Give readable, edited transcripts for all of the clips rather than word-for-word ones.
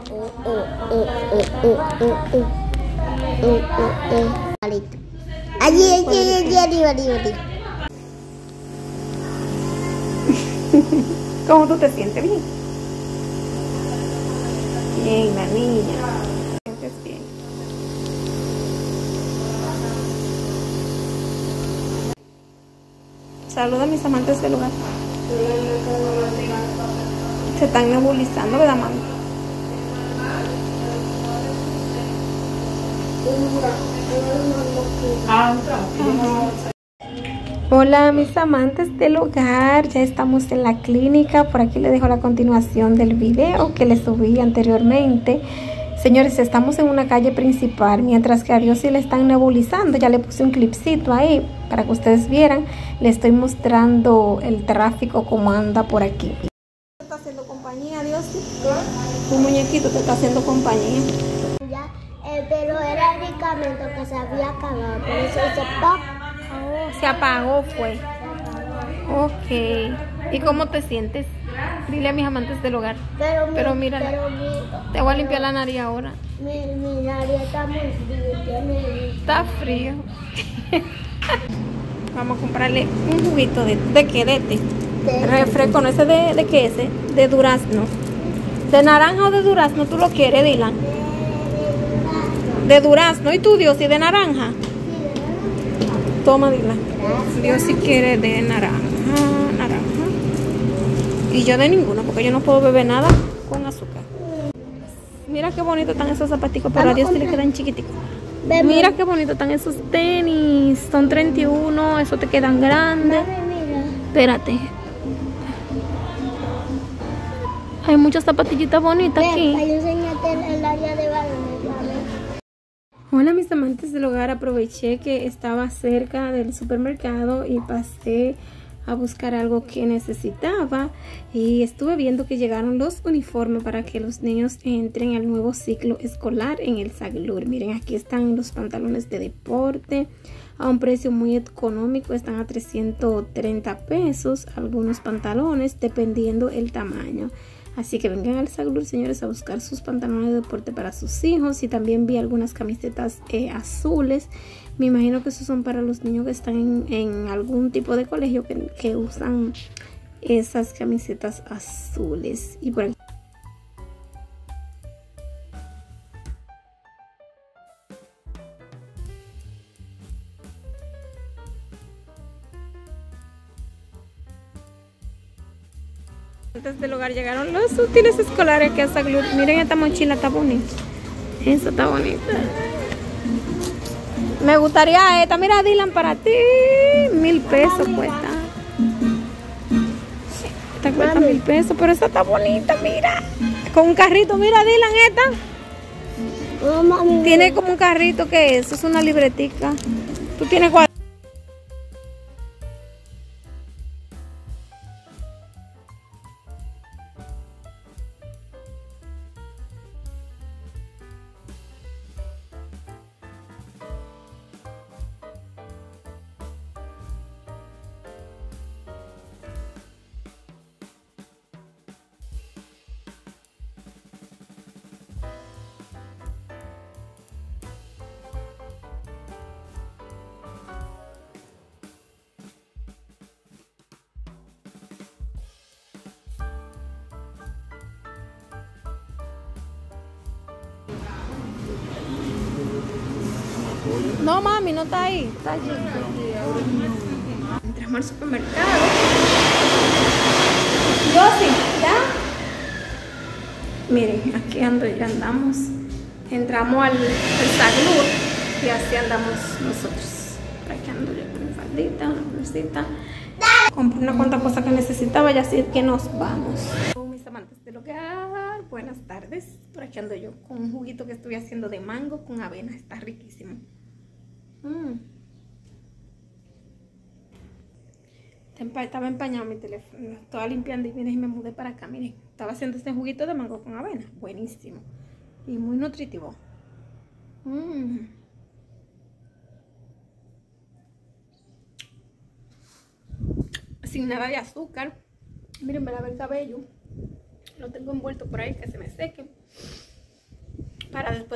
Allí, arriba. ¿Cómo tú te sientes? Bien. Bien, la niña. ¿Te sientes bien? Saluda a mis amantes del lugar. Se están nebulizando, ¿verdad, mami? Hola mis amantes del hogar, ya estamos en la clínica. Por aquí les dejo la continuación del video que les subí anteriormente. Señores, estamos en una calle principal, mientras que a Dios sí le están nebulizando. Ya le puse un clipcito ahí para que ustedes vieran. Le estoy mostrando el tráfico como anda por aquí. ¿Te está haciendo compañía, Dios? Tu muñequito te está haciendo compañía. Ya, pero era el medicamento que se había acabado, por eso hizo pop. Se apagó, fue. Ok. ¿Y cómo te sientes? Dile a mis amantes del hogar. Pero mira, te voy a limpiar la nariz ahora. Mi nariz está muy frío. Está frío. Vamos a comprarle un juguito de qué, de té. Refresco, no ese de qué ese, de durazno. ¿De naranja o de durazno tú lo quieres, Dylan? De durazno. ¿Y tú, Dios, y de naranja? Toma, Dylan. Dios si quiere de naranja. Y yo de ninguna, porque yo no puedo beber nada con azúcar. Mira qué bonito están esos zapaticos, pero a Dios sí le quedan chiquiticos. Mira qué bonito están esos tenis. Son 31, esos te quedan grandes. Espérate. Hay muchas zapatillitas bonitas aquí. Enséñate el área de balones. Hola mis amantes del hogar, aproveché que estaba cerca del supermercado y pasé a buscar algo que necesitaba y estuve viendo que llegaron los uniformes para que los niños entren al nuevo ciclo escolar en el Saglur. Miren, aquí están los pantalones de deporte a un precio muy económico, están a 330 pesos algunos pantalones dependiendo el tamaño. Así que vengan al Saglur, señores, a buscar sus pantalones de deporte para sus hijos. Y también vi algunas camisetas azules. Me imagino que esos son para los niños que están en algún tipo de colegio que usan esas camisetas azules. Y por aquí. Antes del hogar llegaron los útiles escolares que a Saglur. Miren esta mochila, está bonita. Esa está bonita. Me gustaría esta. Mira, Dylan, para ti. 1000 pesos cuesta. Esta cuesta 1000 pesos, pero esta está bonita, mira. Con un carrito, mira, Dylan, esta. Oh, mami. Tiene como un carrito que es una libretica. Tú tienes cuál. No, mami, no está ahí. Está allí. Entramos al supermercado. Yo sí, ¿ya? Miren, aquí ya andamos. Entramos al Saglur y así andamos nosotros. Por aquí ando yo con mi faldita, una bolsita. Compré una cuanta cosa que necesitaba y así que nos vamos. Mis amantes del hogar, buenas tardes. Por aquí ando yo con un juguito que estoy haciendo de mango con avena. Está riquísimo. Estaba empañado mi teléfono. Estaba limpiando y miren, y me mudé para acá. Miren, estaba haciendo este juguito de mango con avena. Buenísimo. Y muy nutritivo. Sin nada de azúcar. Miren, me lavé el cabello. Lo tengo envuelto por ahí que se me seque.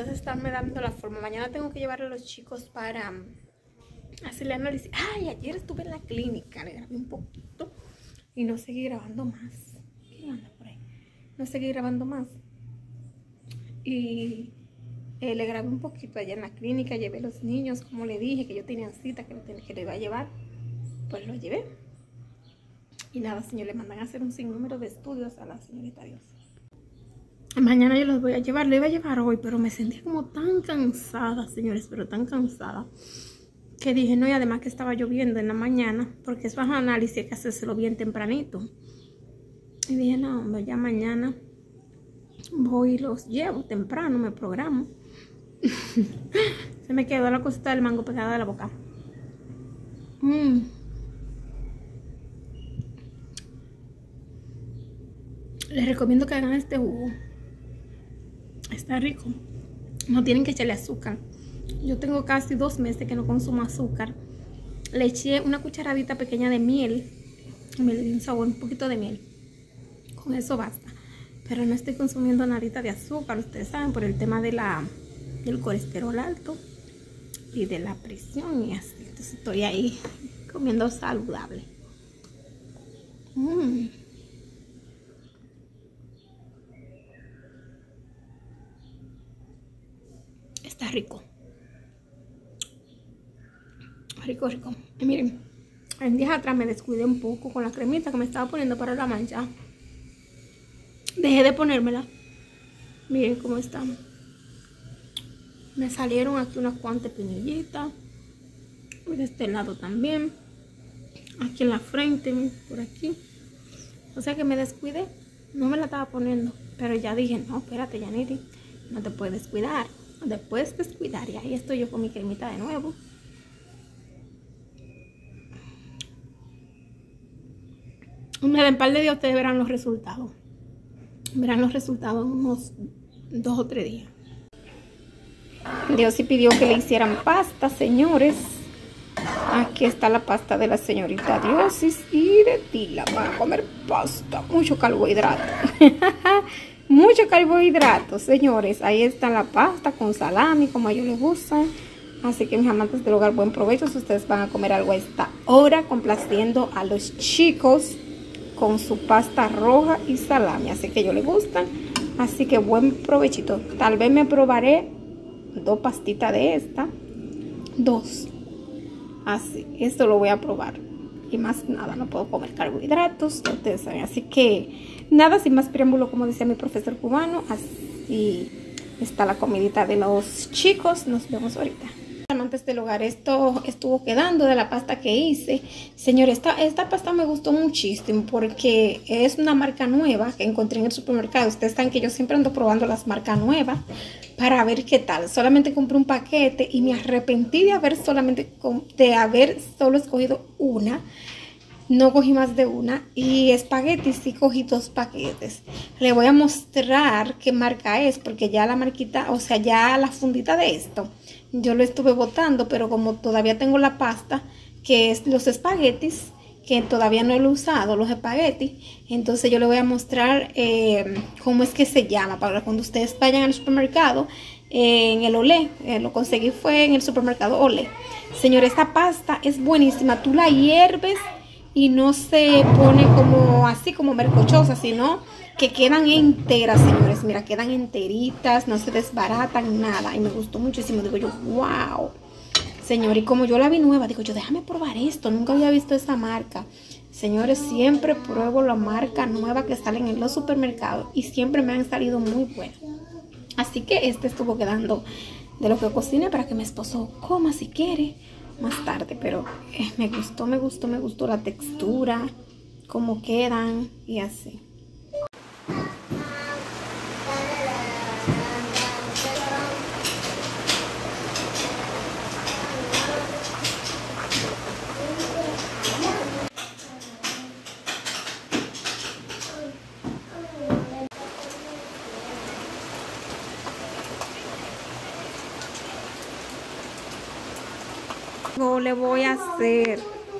después de estarme dando la forma. Mañana tengo que llevar a los chicos para hacerle análisis. Ay, ayer estuve en la clínica, le grabé un poquito y no seguí grabando más. ¿Qué anda por ahí? No seguí grabando más. Y le grabé un poquito allá en la clínica, llevé a los niños, como le dije, que yo tenía cita, que lo iba a llevar. Pues lo llevé. Y nada, señor, le mandan a hacer un sinnúmero de estudios a la señorita Dios. Mañana yo los voy a llevar, le iba a llevar hoy, pero me sentía como tan cansada, señores, pero tan cansada, que dije no, y además que estaba lloviendo en la mañana, porque esos análisis hay que hacérselo bien tempranito. Y dije, no, hombre, ya mañana voy y los llevo temprano, me programo. Se me quedó la cosita del mango pegada a la boca. Les recomiendo que hagan este jugo. Está rico. No tienen que echarle azúcar. Yo tengo casi 2 meses que no consumo azúcar. Le eché una cucharadita pequeña de miel. Y me le di un sabor, un poquito de miel. Con eso basta. Pero no estoy consumiendo nadita de azúcar. Ustedes saben, por el tema de del colesterol alto. Y de la presión y así. Entonces estoy ahí comiendo saludable. Está rico. Rico, rico. Y miren, en días atrás me descuidé un poco con la cremita que me estaba poniendo para la mancha. Dejé de ponérmela. Miren cómo está. Me salieron aquí unas cuantas pinillitas. De este lado también. Aquí en la frente, por aquí. O sea que me descuidé. No me la estaba poniendo. Pero ya dije, no, espérate, Yaniri. No te puedes descuidar. Después descuidar. Y ahí estoy yo con mi cremita de nuevo. En par de días ustedes verán los resultados. Verán los resultados en unos 2 o 3 días. Dios sí pidió que le hicieran pasta, señores. Aquí está la pasta de la señorita Diosis y de Tila. Van a comer pasta. Mucho carbohidrato. Mucho carbohidrato, señores. Ahí está la pasta con salami, como a ellos les gustan. Así que mis amantes del hogar, buen provecho. Si ustedes van a comer algo a esta hora, complaciendo a los chicos con su pasta roja y salami. Así que a ellos les gustan. Así que buen provechito. Tal vez me probaré 2 pastitas de esta. 2. Así, esto lo voy a probar. Y más nada, no puedo comer carbohidratos, ya ustedes saben. Así que nada, sin más preámbulo, como decía mi profesor cubano, así está la comidita de los chicos. Nos vemos ahorita. Amantes del hogar, esto estuvo quedando de la pasta que hice. Señores, esta pasta me gustó muchísimo porque es una marca nueva que encontré en el supermercado. Ustedes saben que yo siempre ando probando las marcas nuevas para ver qué tal. Solamente compré un paquete y me arrepentí de haber solo escogido una. No cogí más de una. Y espaguetis sí cogí 2 paquetes. Le voy a mostrar qué marca es, porque ya la marquita, o sea, ya la fundita de esto, yo lo estuve botando, pero como todavía tengo la pasta, que es los espaguetis, que todavía no lo he usado, los espaguetis, entonces yo le voy a mostrar cómo es que se llama, para cuando ustedes vayan al supermercado, en el Olé, lo conseguí fue en el supermercado Olé. Señor, esta pasta es buenísima, tú la hierves y no se pone como así como mercochosa, sino que quedan enteras, señores. Mira, quedan enteritas, no se desbaratan nada. Y me gustó muchísimo. Digo yo, wow. Señor, y como yo la vi nueva, digo yo, déjame probar esto. Nunca había visto esta marca. Señores, siempre pruebo la marca nueva que salen en los supermercados. Y siempre me han salido muy buenas. Así que este estuvo quedando de lo que cociné para que mi esposo coma si quiere más tarde. Pero me gustó la textura, cómo quedan y así. Le voy a hacer.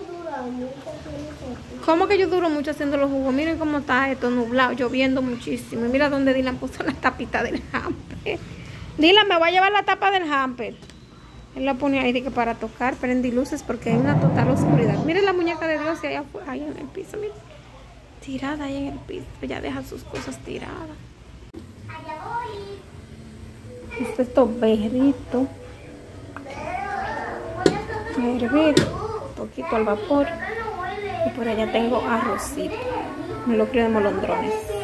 ¿Cómo que yo duro mucho haciendo los jugos? Miren cómo está esto nublado, lloviendo muchísimo. Y mira dónde Dylan puso la tapita del hambre. Dile, me voy a llevar la tapa del hamper. Él la pone ahí de que para tocar, prendí luces porque hay una total oscuridad. Miren la muñeca de Dios allá afuera, ahí en el piso, miren. Tirada ahí en el piso, ya deja sus cosas tiradas. Este es toberrito. A hervir, un poquito al vapor. Y por allá tengo arrocito. Me lo crio de molondrones.